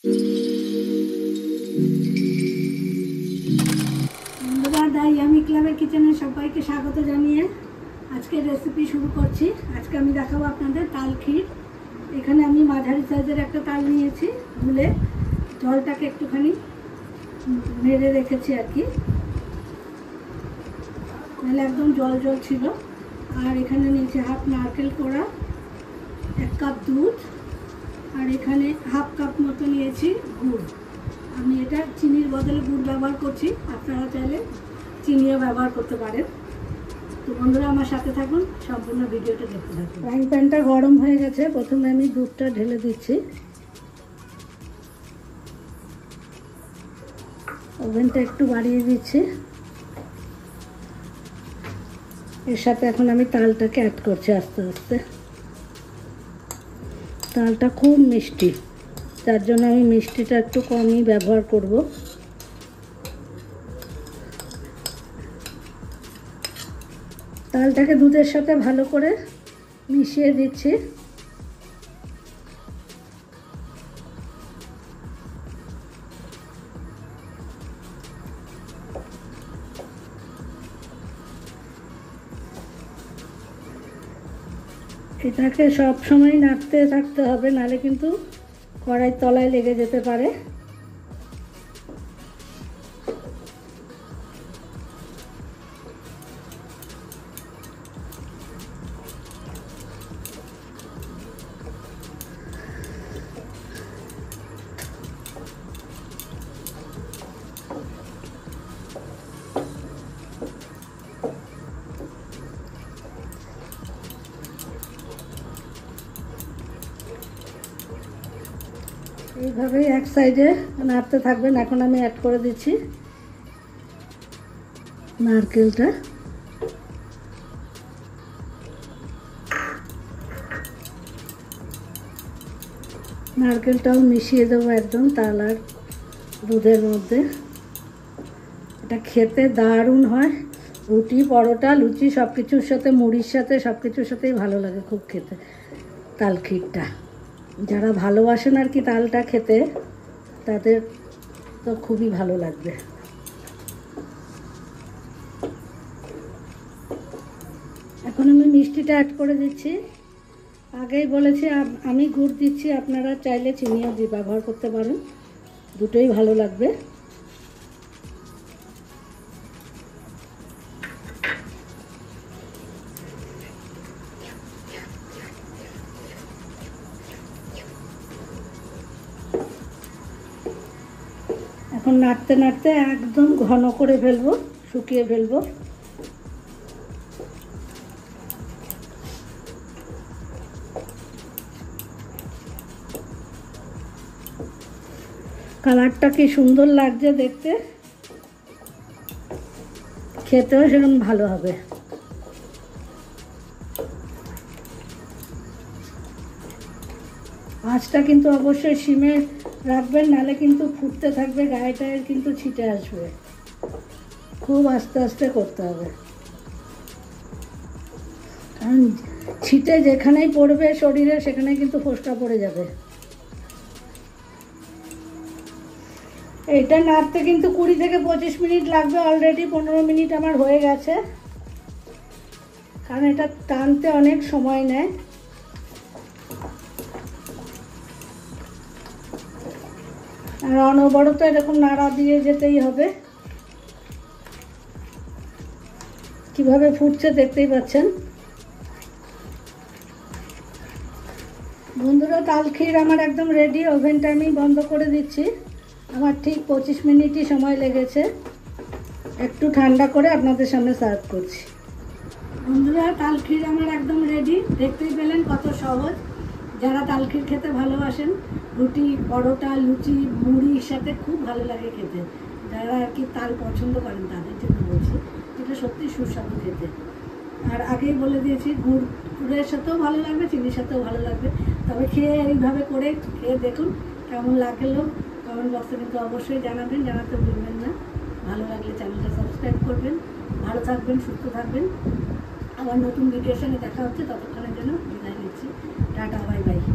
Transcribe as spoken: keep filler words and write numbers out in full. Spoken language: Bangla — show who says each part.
Speaker 1: দাই আমি ক্লাবের কিচেনে সবাইকে স্বাগত জানিয়ে আজকে রেসিপি শুরু করছি। আজকে আমি দেখাবো আপনাদের তাল ক্ষীর। এখানে আমি মাঝারি সাইজের একটা তাল নিয়েছি, ধুলে জলটাকে একটুখানি মেরে রেখেছি আর কি, নাহলে একদম জল জল ছিল। আর এখানে নিয়েছি হাফ নারকেল কোড়া, এক কাপ দুধ, আর এখানে হাফ কাপ মতো নিয়েছি গুড়। আমি এটা চিনির বদলে গুড় ব্যবহার করছি, আপনারা চাইলে চিনিও ব্যবহার করতে পারেন। তো বন্ধুরা আমার সাথে থাকুন, সম্পূর্ণ ভিডিওটা দেখতে থাকুন। ফ্রাইং প্যানটা গরম হয়ে গেছে, প্রথমে আমি দুধটা ঢেলে দিচ্ছি। ওভেনটা একটু বাড়িয়ে দিচ্ছি। এর সাথে এখন আমি তালটাকে অ্যাড করছি আস্তে আস্তে। তালটা খুব মিষ্টি, তার জন্য আমি মিষ্টিটা একটু কমই ব্যবহার করব। তালটাকে দুধের সাথে ভালো করে মিশিয়ে দিচ্ছি। এটাকে সব সময় নাড়তে থাকতে হবে, নাহলে কিন্তু কড়াইয়ের তলায় লেগে যেতে পারে। এইভাবেই এক সাইডে নাড়তে থাকবেন। এখন আমি অ্যাড করে দিচ্ছি নারকেলটা। নারকেলটাও মিশিয়ে দেবো একদম তাল আর দুধের মধ্যে। এটা খেতে দারুণ হয়, রুটি, পরোটা, লুচি সব কিছুর সাথে, মুড়ির সাথে, সব কিছুর সাথেই ভালো লাগে খুব খেতে তাল ক্ষীরটা। যারা ভালোবাসেন আর কি তালটা খেতে, তাদের তো খুবই ভালো লাগবে। এখন আমি মিষ্টিটা অ্যাড করে দিচ্ছি। আগেই বলেছি আমি গুড় দিচ্ছি, আপনারা চাইলে চিনিও দিয়ে ব্যবহার করতে পারেন, দুটোই ভালো লাগবে। এখন নাড়তে নাড়তে একদম ঘন করে ফেলবো, শুকিয়ে ফেলবো। কালারটা কি সুন্দর লাগছে দেখতে, খেতেও সেরকম ভালো হবে। আঁচটা কিন্তু অবশ্যই সিমে রাখবেন, নাহলে কিন্তু ফুটতে থাকবে, গায়ে টায়ে কিন্তু ছিটে আসবে। খুব আস্তে আস্তে করতে হবে, কারণ ছিটে যেখানেই পড়বে শরীরে সেখানেই কিন্তু ফোসকা পড়ে যাবে। এইটা নাড়তে কিন্তু কুড়ি থেকে পঁচিশ মিনিট লাগবে। অলরেডি পনেরো মিনিট আমার হয়ে গেছে, কারণ এটা টানতে অনেক সময় নেয়। আর অনবরত এরকম নাড়া দিয়ে যেতেই হবে। কিভাবে ফুটছে দেখতেই পাচ্ছেন বন্ধুরা। তাল ক্ষীর আমার একদম রেডি। ওভেনটা আমি বন্ধ করে দিচ্ছি। আমার ঠিক পঁচিশ মিনিটই সময় লেগেছে। একটু ঠান্ডা করে আপনাদের সামনে সার্ভ করছি। বন্ধুরা তাল ক্ষীর আমার একদম রেডি, দেখতেই পেলেন কত সহজ। যারা তাল ক্ষীর খেতে ভালোবাসেন, রুটি, পরোটা, লুচি, মুড়ির সাথে খুব ভালো লাগে খেতে। যারা আর কি তাল পছন্দ করেন তাদের জন্য বলছি, এটা সত্যি সুস্বাদু খেতে। আর আগেই বলে দিয়েছি গুড় গুড়ের সাথেও ভালো লাগবে, চিনির সাথেও ভালো লাগবে। তবে খেয়ে এইভাবে করে খেয়ে দেখুন কেমন লাগলো। কমেন্ট বক্সে কিন্তু অবশ্যই জানাবেন, জানাতে ভুলবেন না। ভালো লাগলে চ্যানেলটা সাবস্ক্রাইব করবেন। ভালো থাকবেন, সুস্থ থাকবেন। আবার নতুন ভিডিওর সঙ্গে দেখা হচ্ছে, ততক্ষণের জন্য বিদায় নিচ্ছি। Tata, bye by.